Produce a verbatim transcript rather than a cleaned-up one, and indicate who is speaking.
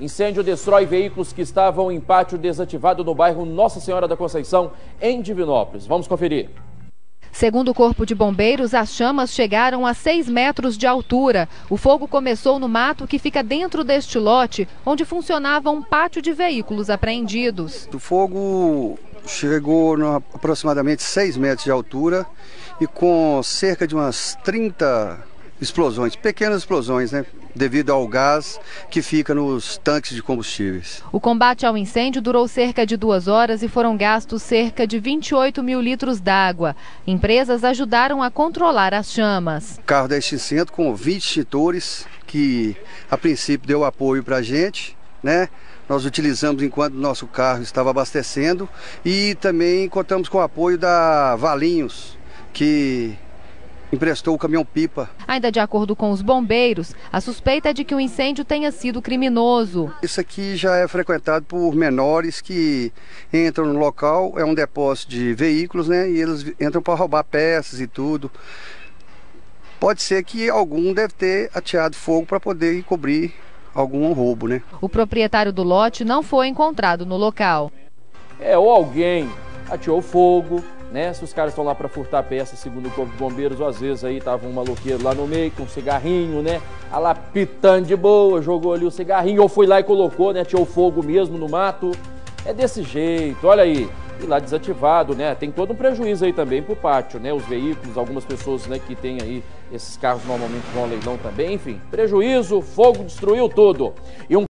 Speaker 1: Incêndio destrói veículos que estavam em pátio desativado no bairro Nossa Senhora da Conceição, em Divinópolis. Vamos conferir.
Speaker 2: Segundo o Corpo de Bombeiros, as chamas chegaram a seis metros de altura. O fogo começou no mato que fica dentro deste lote, onde funcionava um pátio de veículos apreendidos.
Speaker 3: O fogo chegou a aproximadamente seis metros de altura e com cerca de umas trinta explosões, pequenas explosões, né? Devido ao gás que fica nos tanques de combustíveis.
Speaker 2: O combate ao incêndio durou cerca de duas horas e foram gastos cerca de vinte e oito mil litros d'água. Empresas ajudaram a controlar as chamas.
Speaker 3: O carro da extinção com vinte extintores, que a princípio deu apoio para a gente, né? Nós utilizamos enquanto nosso carro estava abastecendo e também contamos com o apoio da Valinhos, que emprestou o caminhão-pipa.
Speaker 2: Ainda de acordo com os bombeiros, a suspeita é de que o incêndio tenha sido criminoso.
Speaker 3: Isso aqui já é frequentado por menores que entram no local, é um depósito de veículos, né? E eles entram para roubar peças e tudo. Pode ser que algum deve ter ateado fogo para poder encobrir algum roubo, né?
Speaker 2: O proprietário do lote não foi encontrado no local.
Speaker 1: É, ou alguém ateou fogo, né? Se os caras estão lá para furtar peças, segundo o Corpo de Bombeiros, ou às vezes aí tava um maloqueiro lá no meio com um cigarrinho, né? A lá pitando de boa, jogou ali o cigarrinho, ou foi lá e colocou, né? Ateou fogo mesmo no mato. É desse jeito, olha aí. E lá desativado, né? Tem todo um prejuízo aí também pro pátio, né? Os veículos, algumas pessoas, né, que tem aí esses carros normalmente vão ao leilão também, enfim. Prejuízo, fogo destruiu tudo. E um